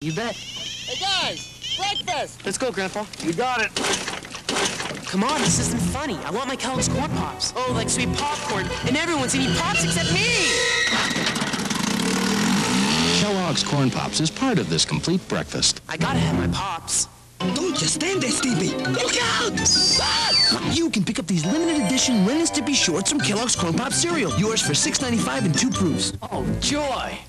You bet. Hey, guys! Breakfast! Let's go, Grandpa. You got it. Come on, this isn't funny. I want my Kellogg's Corn Pops. Oh, like sweet popcorn. And everyone's eating Pops except me! Kellogg's Corn Pops is part of this complete breakfast. I gotta have my Pops. Don't just stand there, Stimpy. Look out! Ah! You can pick up these limited edition Ren and Stimpy shorts from Kellogg's Corn Pop cereal. Yours for $6.95 and 2 proofs. Oh, joy!